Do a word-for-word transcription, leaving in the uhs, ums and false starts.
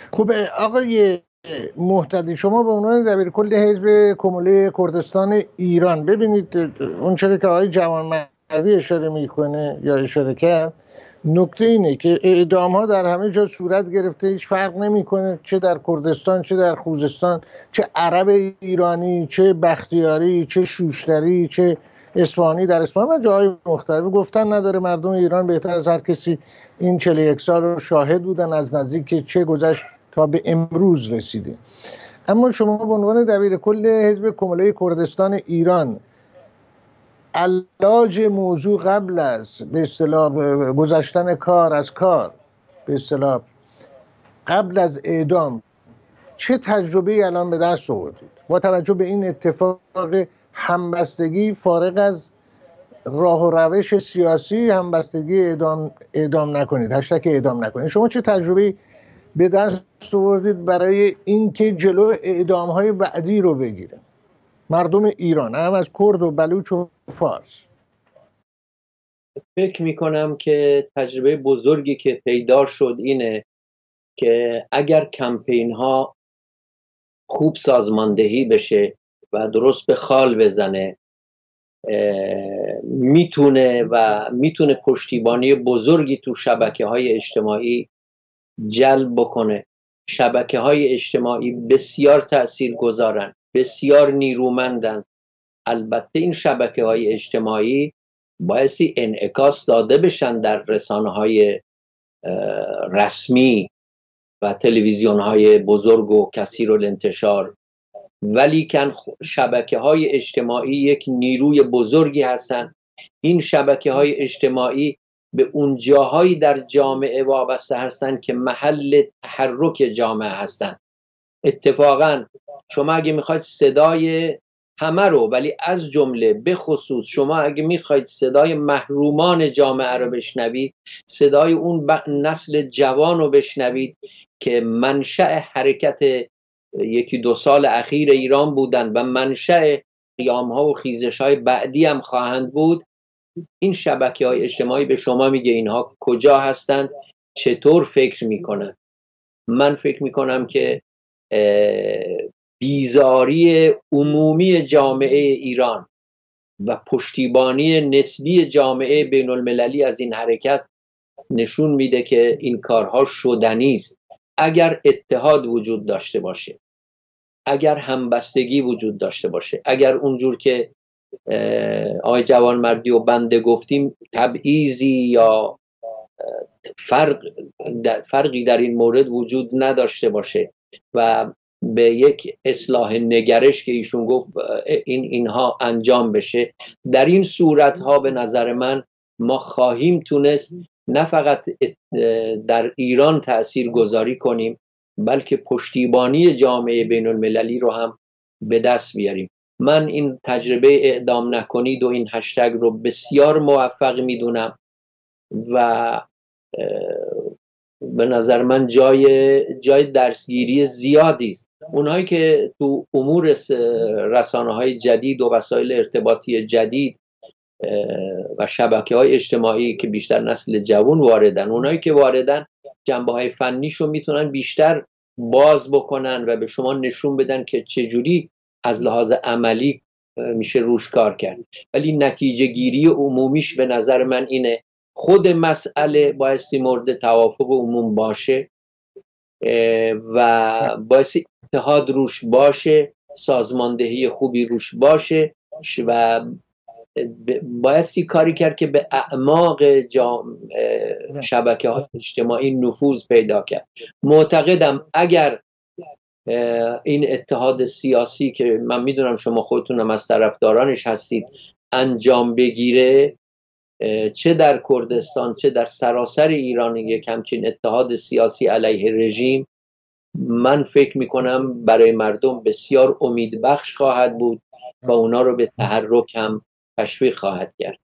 خب آقای محتدی، شما به عنوان دبیر کل حزب کموله کردستان ایران، ببینید اون چیزی که آقای جوانمردی اشاره میکنه یا اشاره کرد، نکته اینه که اعدام ها در همه جا صورت گرفته، هیچ فرق نمیکنه چه در کردستان چه در خوزستان، چه عرب ایرانی، چه بختیاری، چه شوشتری، چه اصفهانی در اصفهان و جاهای مختلف. گفتن نداره، مردم ایران بهتر از هر کسی این چهل و یک سال رو شاهد بودن از نزدیک چه گذشت تا به امروز رسیده. اما شما به عنوان دبیر کل حزب کموله کردستان ایران، علاج موضوع قبل از به اصطلاح گذشتن کار از کار، به اصطلاح قبل از اعدام، چه تجربه الان به دست آوردید با توجه به این اتفاق همبستگی فارغ از راه و روش سیاسی، همبستگی اعدام اعدام نکنید، هشتگ اعدام نکنید؟ شما چه تجربه به دست آوردید برای اینکه جلو اعدام های بعدی رو بگیره مردم ایران، هم از کرد و بلوچ و فارس؟ فکر میکنم که تجربه بزرگی که پیدا شد اینه که اگر کمپین ها خوب سازماندهی بشه و درست به خال بزنه، میتونه و میتونه پشتیبانی بزرگی تو شبکه های اجتماعی جلب بکنه. شبکه های اجتماعی بسیار تأثیر گذارن، بسیار نیرومندن. البته این شبکه های اجتماعی بایستی انعکاس داده بشن در رسانه های رسمی و تلویزیون های بزرگ و کثیر الانتشار، ولی کن شبکه های اجتماعی یک نیروی بزرگی هستن. این شبکه های اجتماعی به اون جاهایی در جامعه وابسته هستن که محل تحرک جامعه هستن. اتفاقا شما اگه میخواید صدای همه رو، ولی از جمله به خصوص شما اگه میخواید صدای محرومان جامعه رو بشنوید، صدای اون نسل جوان رو بشنوید که منشأ حرکت یکی دو سال اخیر ایران بودن و منشأ قیام ها و خیزش های بعدی هم خواهند بود، این شبکه های اجتماعی به شما میگه اینها کجا هستند، چطور فکر میکنن. من فکر میکنم که بیزاری عمومی جامعه ایران و پشتیبانی نسبی جامعه بین المللی از این حرکت نشون میده که این کارها شدنی است. اگر اتحاد وجود داشته باشه، اگر همبستگی وجود داشته باشه، اگر اونجور که آقای جوانمردی و بنده گفتیم تبعیضی یا فرق فرقی در این مورد وجود نداشته باشه و به یک اصلاح نگرش که ایشون گفت این اینها انجام بشه، در این صورت ها به نظر من ما خواهیم تونست نه فقط در ایران تأثیر گذاری کنیم، بلکه پشتیبانی جامعه بین المللی رو هم به دست بیاریم. من این تجربه اعدام نکنید و این هشتگ رو بسیار موفق میدونم و به نظر من جای جای درسگیری زیادی است. اونهایی که تو امور رسانه‌های جدید و وسایل ارتباطی جدید و شبکه‌های اجتماعی که بیشتر نسل جوان واردن، اونهایی که واردن جنبه‌های فنیشو میتونن بیشتر باز بکنن و به شما نشون بدن که چجوری از لحاظ عملی میشه روش کار کرد. ولی نتیجه گیری عمومیش به نظر من اینه خود مسئله بایستی مورد توافق عموم باشه و بایستی اتحاد روش باشه، سازماندهی خوبی روش باشه و بایستی کاری کرد که به اعماق شبکه های اجتماعی نفوذ پیدا کرد. معتقدم اگر این اتحاد سیاسی که من میدونم شما خودتونم از طرفدارانش هستید انجام بگیره، چه در کردستان چه در سراسر ایران، یک همچین اتحاد سیاسی علیه رژیم، من فکر میکنم برای مردم بسیار امیدبخش خواهد بود و اونا رو به تحرک هم تشویق خواهد کرد.